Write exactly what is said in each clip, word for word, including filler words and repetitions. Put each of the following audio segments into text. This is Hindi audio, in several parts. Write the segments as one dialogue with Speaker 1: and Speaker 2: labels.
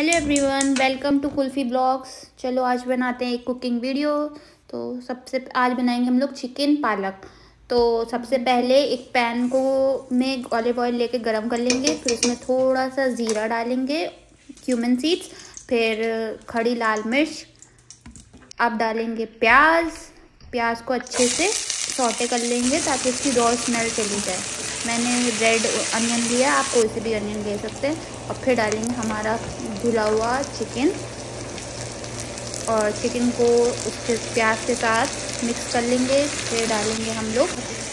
Speaker 1: Hello everyone, welcome to Kulfi blogs. चलो आज बनाते हैं एक कुकिंग वीडियो। तो सबसे आज बनाएंगे हम लोग चिकन पालक। तो सबसे पहले एक पैन को में ऑलिव ऑयल लेके गरम कर लेंगे। फिर उसमें थोड़ा सा ज़ीरा डालेंगे, क्यूमिन सीड्स, फिर खड़ी लाल मिर्च। अब डालेंगे प्याज। प्याज को अच्छे से सौटे कर लेंगे ताकि उसकी रॉ स्मेल चली जाए। मैंने रेड अनियन लिया, आप कोई से भी अनियन ले सकते हैं। और फिर डालेंगे हमारा धुला हुआ चिकन, और चिकन को उसके प्याज के साथ मिक्स कर लेंगे। फिर डालेंगे हम लोग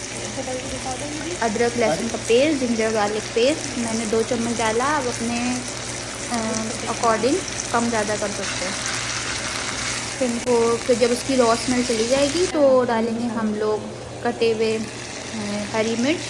Speaker 1: अदरक लहसुन का पेस्ट, जिंजर गार्लिक पेस्ट। मैंने दो चम्मच डाला, आप अपने अकॉर्डिंग कम ज़्यादा कर सकते हैं। फिर इनको फिर जब उसकी रॉ स्मेल चली जाएगी तो डालेंगे हम लोग कटे हुए हरी मिर्च।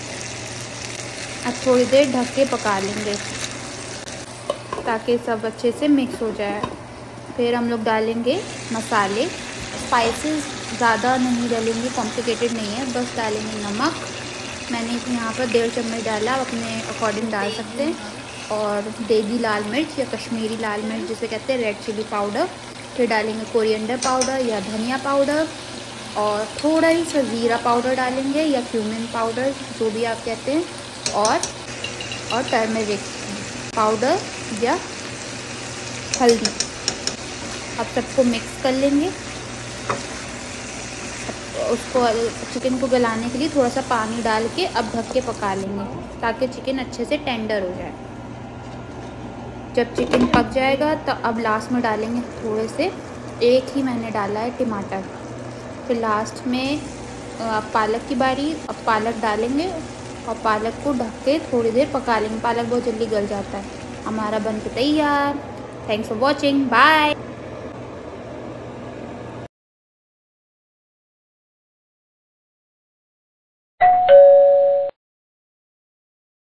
Speaker 1: अब थोड़ी देर ढक के पका लेंगे ताकि सब अच्छे से मिक्स हो जाए। फिर हम लोग डालेंगे मसाले। स्पाइसेस ज़्यादा नहीं डालेंगे, कॉम्प्लिकेटेड नहीं है, बस डालेंगे नमक। मैंने यहाँ पर डेढ़ चम्मच डाला, आप अपने अकॉर्डिंग डाल सकते हैं। और देगी लाल मिर्च या कश्मीरी लाल मिर्च जिसे कहते हैं, रेड चिली पाउडर। फिर डालेंगे कोरिएंडर पाउडर या धनिया पाउडर, और थोड़ा ही सा ज़ीरा पाउडर डालेंगे या क्यूमिन पाउडर, जो भी आप कहते हैं। और और टर्मरिक पाउडर या हल्दी। अब सबको मिक्स कर लेंगे। उसको चिकन को गलाने के लिए थोड़ा सा पानी डाल के अब ढक के पका लेंगे ताकि चिकन अच्छे से टेंडर हो जाए। जब चिकन पक जाएगा तो अब लास्ट में डालेंगे थोड़े से, एक ही मैंने डाला है, टमाटर। फिर लास्ट में पालक की बारी। अब पालक डालेंगे और पालक को ढक के थोड़ी देर पका लेंगे। पालक बहुत जल्दी गल जाता है। हमारा बन के तैयार। Thanks for watching, bye.